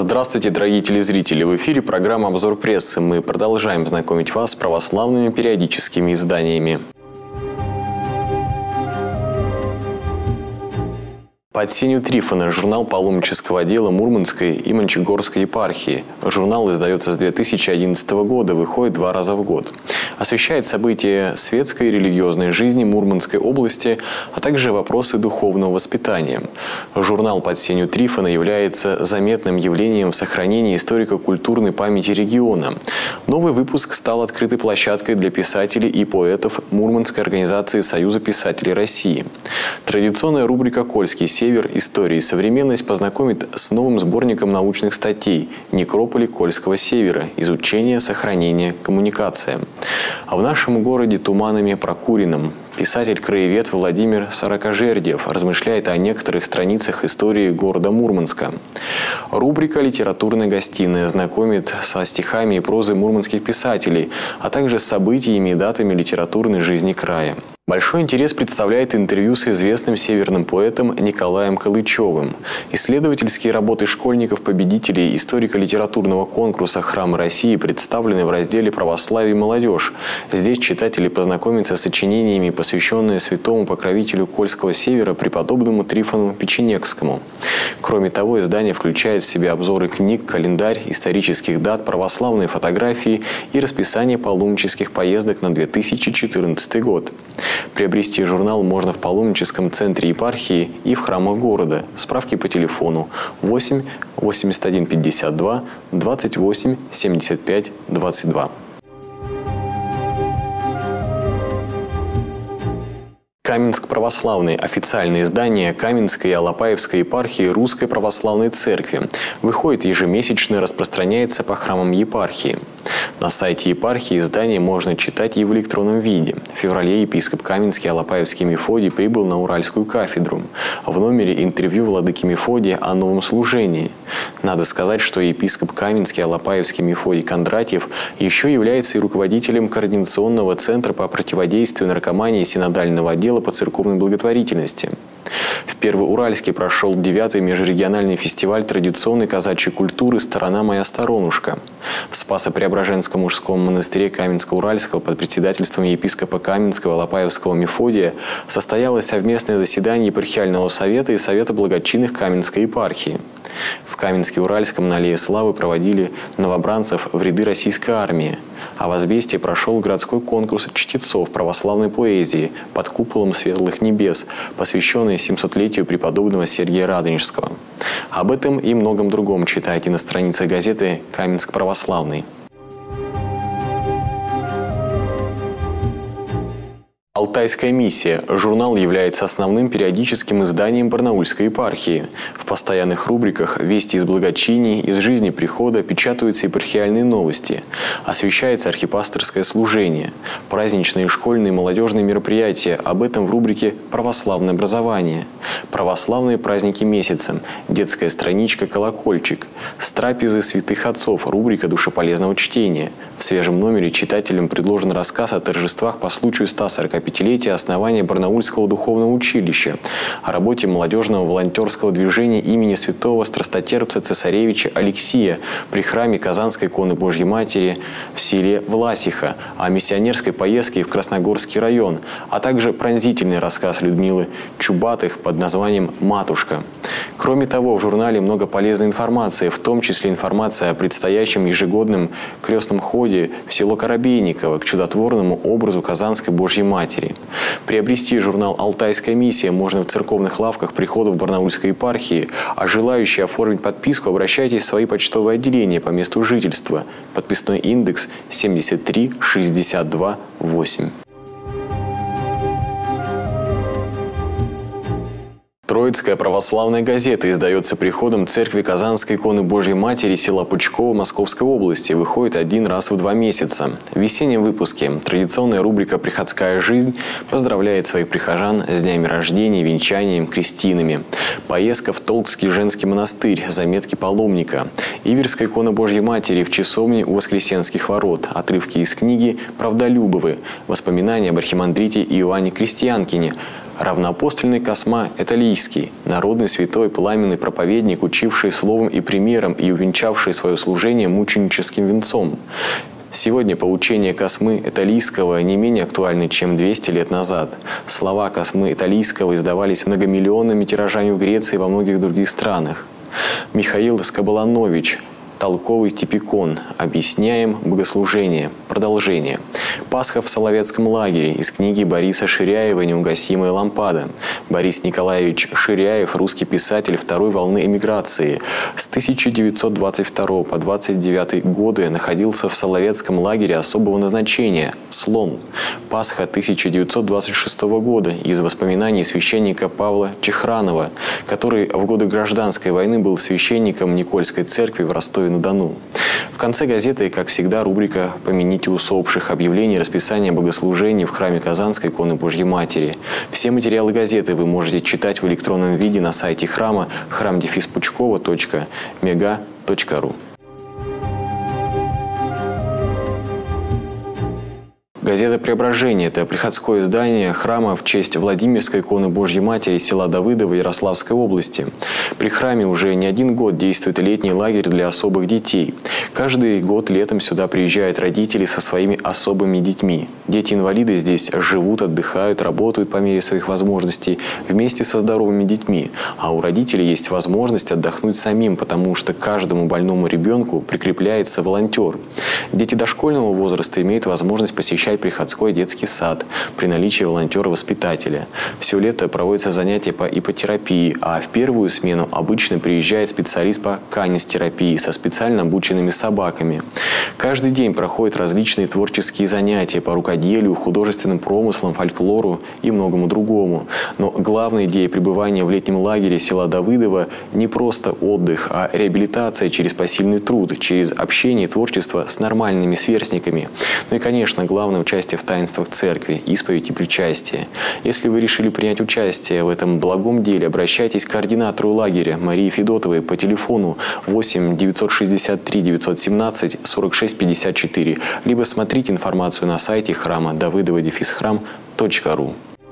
Здравствуйте, дорогие телезрители! В эфире программа «Обзор прессы». Мы продолжаем знакомить вас с православными периодическими изданиями. Под сенью Трифона журнал паломнического отдела Мурманской и Мончегорской епархии. Журнал издается с 2011 года, выходит 2 раза в год. Освещает события светской и религиозной жизни Мурманской области, а также вопросы духовного воспитания. Журнал под сенью Трифона является заметным явлением в сохранении историко-культурной памяти региона. Новый выпуск стал открытой площадкой для писателей и поэтов Мурманской организации Союза писателей России. Традиционная рубрика «Кольский север. История и современность» познакомит с новым сборником научных статей «Некрополи Кольского севера. Изучение, сохранение, коммуникация». А в нашем городе туманами прокуренном писатель-краевед Владимир Сорокожердев размышляет о некоторых страницах истории города Мурманска. Рубрика «Литературная гостиная» знакомит со стихами и прозой мурманских писателей, а также с событиями и датами литературной жизни края. Большой интерес представляет интервью с известным северным поэтом Николаем Калычевым. Исследовательские работы школьников-победителей историко-литературного конкурса «Храмы России» представлены в разделе «Православие и молодежь». Здесь читатели познакомятся с сочинениями, посвященными святому покровителю Кольского севера преподобному Трифону Печенегскому. Кроме того, издание включает в себя обзоры книг, календарь, исторических дат, православные фотографии и расписание паломнических поездок на 2014 год. Приобрести журнал можно в паломническом центре епархии и в храмах города. Справки по телефону 8 81 52 28 75 22. Каменск православный. Официальное издание Каменской и Алапаевской епархии Русской Православной Церкви. Выходит ежемесячно, распространяется по храмам епархии. На сайте епархии издание можно читать и в электронном виде. В феврале епископ Каменский Алапаевский Мефодий прибыл на Уральскую кафедру. В номере интервью владыки Мефодия о новом служении. Надо сказать, что епископ Каменский Алапаевский Мефодий Кондратьев еще является и руководителем Координационного центра по противодействию наркомании Синодального отдела по церковной благотворительности. В Первоуральске прошел 9-й межрегиональный фестиваль традиционной казачьей культуры «Сторона моя сторонушка». В Спасо-Преображенском мужском монастыре Каменско-Уральского под председательством епископа Каменского Алапаевского Мефодия состоялось совместное заседание епархиального совета и совета благочинных Каменской епархии. В Каменске-Уральском на Аллее Славы проводили новобранцев в ряды российской армии. А в Азбесте прошел городской конкурс чтецов православной поэзии под куполом светлых небес, посвященный 700-летию преподобного Сергия Радонежского. Об этом и многом другом читайте на странице газеты «Каменск православный». «Алтайская миссия». Журнал является основным периодическим изданием Барнаульской епархии. В постоянных рубриках «Вести из благочиний», «Из жизни прихода» печатаются епархиальные новости. Освещается архипасторское служение, праздничные школьные и молодежные мероприятия. Об этом в рубрике «Православное образование». Православные праздники месяца, детская страничка «Колокольчик», с трапезы святых отцов, рубрика душеполезного чтения. В свежем номере читателям предложен рассказ о торжествах по случаю 145-летия основания Барнаульского духовного училища, о работе молодежного волонтерского движения имени святого страстотерпца цесаревича Алексия при храме Казанской иконы Божьей Матери в селе Власиха, о миссионерской поездке в Красногорский район, а также пронзительный рассказ Людмилы Чубатых под названием «Матушка». Кроме того, в журнале много полезной информации, в том числе информация о предстоящем ежегодном крестном ходе в село Коробейниково к чудотворному образу Казанской Божьей Матери. Приобрести журнал «Алтайская миссия» можно в церковных лавках приходов Барнаульской епархии, а желающие оформить подписку обращайтесь в свои почтовые отделения по месту жительства. Подписной индекс 73 62 8. Троицкая православная газета издается приходом церкви Казанской иконы Божьей Матери села Пучково Московской области. Выходит 1 раз в 2 месяца. В весеннем выпуске традиционная рубрика «Приходская жизнь» поздравляет своих прихожан с днями рождения, венчанием, крестинами. Поездка в Толкский женский монастырь, заметки паломника. Иверская икона Божьей Матери в часовне у Воскресенских ворот. Отрывки из книги «Правдолюбовы». Воспоминания об архимандрите Иоанне Крестьянкине. Равноапостольный Косма Италийский, народный святой пламенный проповедник, учивший словом и примером и увенчавший свое служение мученическим венцом. Сегодня поучения Космы Италийского не менее актуальны, чем 200 лет назад. Слова Космы Италийского издавались многомиллионными тиражами в Греции и во многих других странах. Михаил Скоболанович, толковый типикон. Объясняем богослужение. Продолжение. Пасха в Соловецком лагере из книги Бориса Ширяева «Неугасимая лампада». Борис Николаевич Ширяев – русский писатель второй волны эмиграции. С 1922 по 1929 годы находился в Соловецком лагере особого назначения – Слон. Пасха 1926 года из воспоминаний священника Павла Чехранова, который в годы Гражданской войны был священником Никольской церкви в Ростове-на-Дону. В конце газеты, как всегда, рубрика «Помяните усопших», объявление расписания богослужений в храме Казанской иконы Божьей Матери. Все материалы газеты вы можете читать в электронном виде на сайте храма храм-пучкова.mega.ru. Газета «Преображение» – это приходское издание храма в честь Владимирской иконы Божьей Матери села Давыдово Ярославской области. При храме уже не один год действует летний лагерь для особых детей. Каждый год летом сюда приезжают родители со своими особыми детьми. Дети-инвалиды здесь живут, отдыхают, работают по мере своих возможностей вместе со здоровыми детьми. А у родителей есть возможность отдохнуть самим, потому что к каждому больному ребенку прикрепляется волонтер. Дети дошкольного возраста имеют возможность посещать приходской детский сад при наличии волонтера-воспитателя. Все лето проводятся занятия по ипотерапии, а в первую смену обычно приезжает специалист по канистерапии со специально обученными собаками. Каждый день проходят различные творческие занятия по рукоделию, художественным промыслам, фольклору и многому другому. Но главная идея пребывания в летнем лагере села Давыдово не просто отдых, а реабилитация через посильный труд, через общение и творчество с нормальными сверстниками. Ну и, конечно, главное участие в таинствах церкви, исповедь и причастие. Если вы решили принять участие в этом благом деле, обращайтесь к координатору лагеря Марии Федотовой по телефону 8 963 917 46 54, либо смотрите информацию на сайте храма davidovo-храм.ру.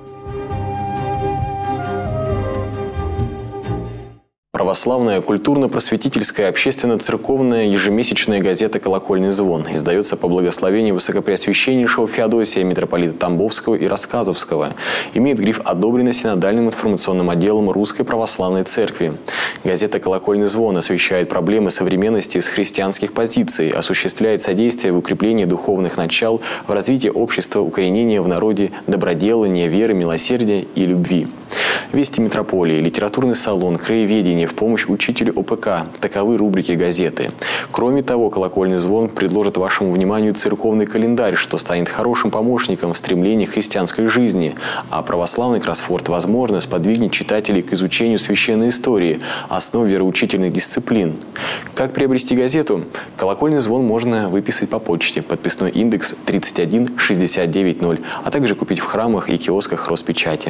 Православная культурно-просветительская общественно-церковная ежемесячная газета «Колокольный звон» издается по благословению Высокопреосвященнейшего Феодосия, митрополита Тамбовского и Рассказовского. Имеет гриф «Одобрено синодальным информационным отделом Русской Православной Церкви». Газета «Колокольный звон» освещает проблемы современности с христианских позиций, осуществляет содействие в укреплении духовных начал, в развитии общества, укоренения в народе доброделания, веры, милосердия и любви. Вести митрополии, литературный салон, краеведение в помощь учителю ОПК – таковы рубрики газеты. Кроме того, «Колокольный звон» предложит вашему вниманию церковный календарь, что станет хорошим помощником в стремлении к христианской жизни. А православный кроссворд, возможно, сподвигнет читателей к изучению священной истории, основ вероучительных дисциплин. Как приобрести газету? «Колокольный звон» можно выписать по почте, подписной индекс 31690, а также купить в храмах и киосках Роспечати.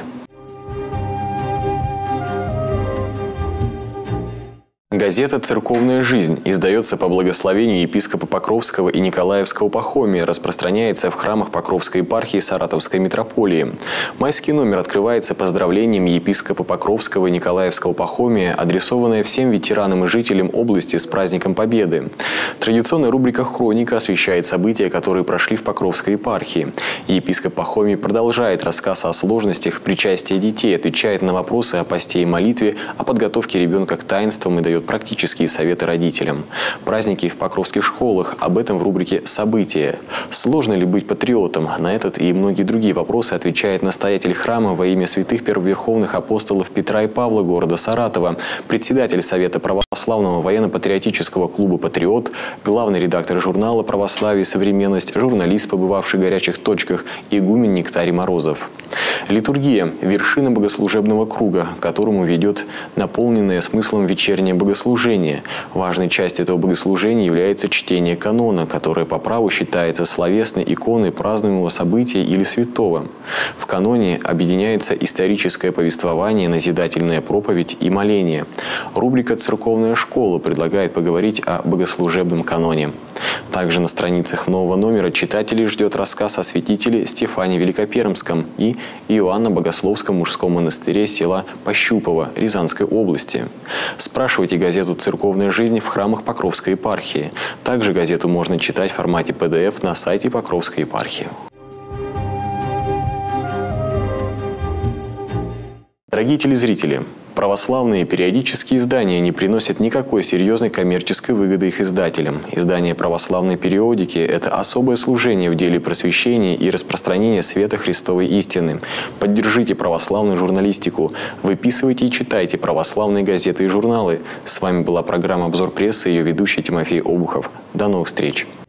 Газета «Церковная жизнь» издается по благословению епископа Покровского и Николаевского Пахомия, распространяется в храмах Покровской епархии Саратовской митрополии. Майский номер открывается поздравлениями епископа Покровского и Николаевского Пахомия, адресованное всем ветеранам и жителям области с праздником Победы. Традиционная рубрика «Хроника» освещает события, которые прошли в Покровской епархии. Епископ Пахомий продолжает рассказ о сложностях причастия детей, отвечает на вопросы о посте и молитве, о подготовке ребенка к таинствам и дает практические советы родителям. Праздники в покровских школах. Об этом в рубрике «События». Сложно ли быть патриотом? На этот и многие другие вопросы отвечает настоятель храма во имя святых первоверховных апостолов Петра и Павла города Саратова, председатель Совета православного военно-патриотического клуба «Патриот», главный редактор журнала «Православие и современность», журналист, побывавший в горячих точках, игумен Нектарий Морозов. Литургия – вершина богослужебного круга, которому ведет наполненное смыслом вечернее богослужение. Важной частью этого богослужения является чтение канона, которое по праву считается словесной иконой празднуемого события или святого. В каноне объединяется историческое повествование, назидательная проповедь и моление. Рубрика «Церковная школа» предлагает поговорить о богослужебном каноне. Также на страницах нового номера читателей ждет рассказ о святителе Стефане Великопермском и Иоанно-Богословском мужском монастыре села Пощупово Рязанской области. Спрашивайте газету «Церковная жизнь» в храмах Покровской епархии. Также газету можно читать в формате PDF на сайте Покровской епархии. Дорогие телезрители, православные периодические издания не приносят никакой серьезной коммерческой выгоды их издателям. Издание православной периодики – это особое служение в деле просвещения и распространения света Христовой истины. Поддержите православную журналистику, выписывайте и читайте православные газеты и журналы. С вами была программа «Обзор прессы» и ее ведущий Тимофей Обухов. До новых встреч!